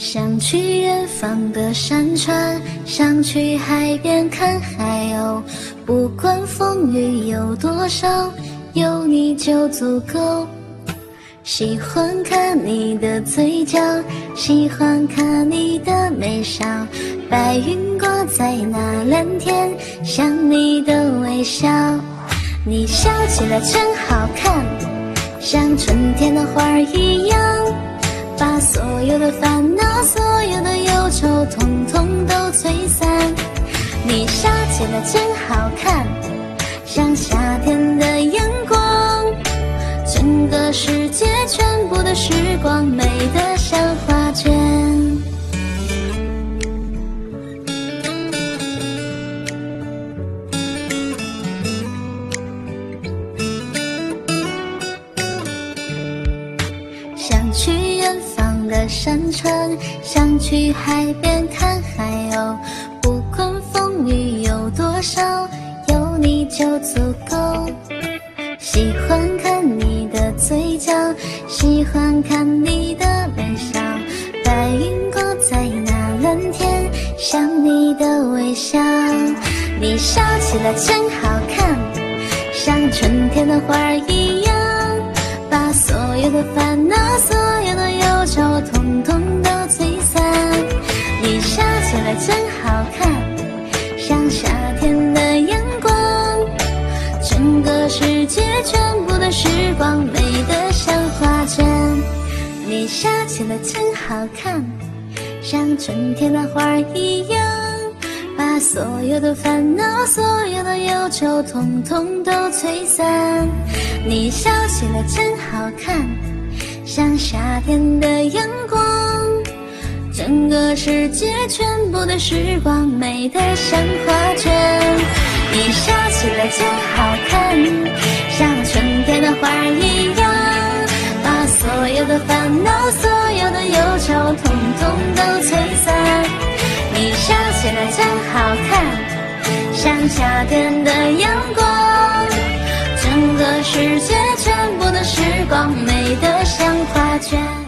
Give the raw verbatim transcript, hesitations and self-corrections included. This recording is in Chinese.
想去远方的山川，想去海边看海鸥，不管风雨有多少，有你就足够。喜欢看你的嘴角，喜欢看你的眉梢，白云挂在那蓝天，像你的微笑。你笑起来真好看，像春天的花儿一样，把所有的烦恼，所有的忧愁统统都吹散。你笑起来真好看，像夏天的阳光，整个世界全部的时光美得像画卷。想去远方的山川，想去海边看海鸥，不管风雨有多少，有你就足够。喜欢看你的嘴角，喜欢看你的眉梢，白云挂在那蓝天，像你的微笑。你笑起来真好看，像春天的花儿一样，把所有的烦恼，所有的忧愁统统都吹散。你笑起来真好看，像夏天的阳光，整个世界全部的时光美得像画卷。你笑起来真好看，像春天的花儿一样，把所有的烦恼，所有的忧愁统统都吹散。你笑起来真好看，像夏天的阳光，整个世界全部的时光美得像画卷。你笑起来真好看，像春天的花儿一样，把所有的烦恼，所有的忧愁统统都吹散。你笑起来真好看，像夏天的阳光，整个世界全部的时光美得像画卷。